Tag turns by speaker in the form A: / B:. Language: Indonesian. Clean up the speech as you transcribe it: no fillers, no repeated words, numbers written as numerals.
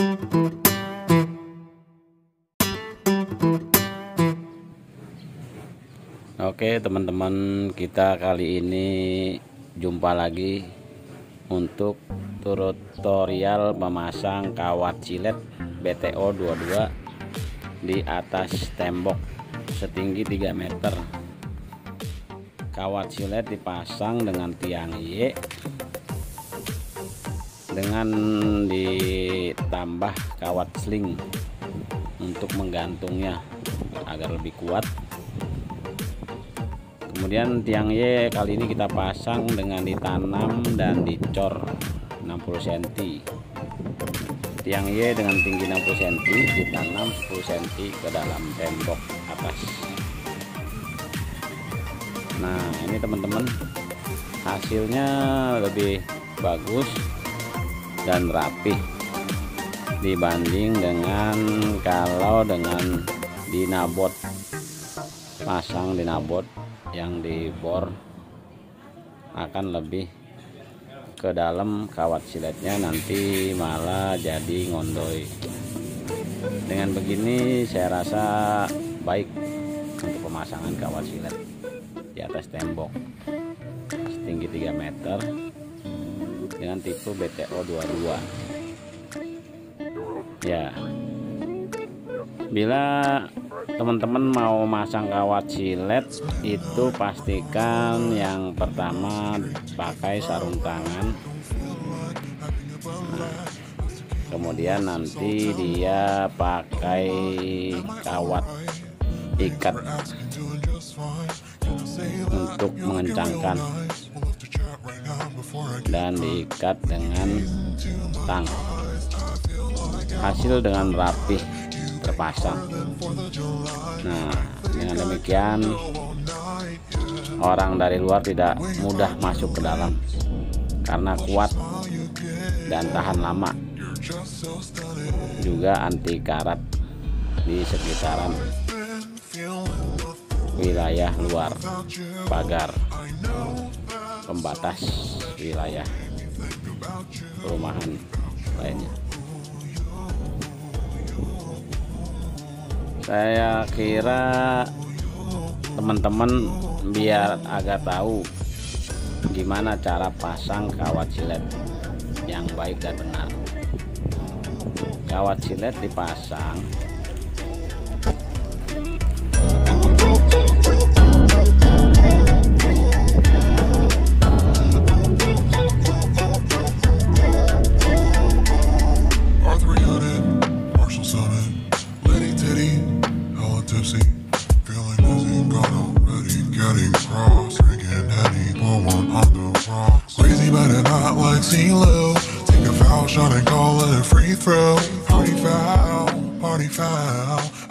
A: Oke teman-teman, kita kali ini jumpa lagi untuk tutorial memasang kawat silet BTO 22 di atas tembok setinggi 3 meter. Kawat silet dipasang dengan tiang Y dengan ditambah kawat sling untuk menggantungnya agar lebih kuat. Kemudian tiang Y kali ini kita pasang dengan ditanam dan dicor 60 cm. Tiang Y dengan tinggi 60 cm ditanam 10 cm ke dalam tembok atas. Nah, ini teman-teman, hasilnya lebih bagus dan rapih dibanding dengan kalau dengan dinabot, pasang dinabot yang dibor akan lebih ke dalam kawat siletnya, nanti malah jadi ngondoy. Dengan begini saya rasa baik untuk pemasangan kawat silet di atas tembok setinggi 3 meter dengan tipe BTO 22 ya. Bila teman-teman mau masang kawat silet, itu pastikan yang pertama pakai sarung tangan. Nah, kemudian nanti dia pakai kawat ikat untuk mengencangkan dan diikat dengan tang. Hasil dengan rapih terpasang. Nah, dengan demikian orang dari luar tidak mudah masuk ke dalam karena kuat dan tahan lama, juga anti karat di sekitaran wilayah luar pagar pembatas wilayah perumahan lainnya. Saya kira teman-teman biar agak tahu gimana cara pasang kawat silet yang baik dan benar. Kawat silet dipasang
B: take a foul shot and call it a free throw. Party foul, party foul.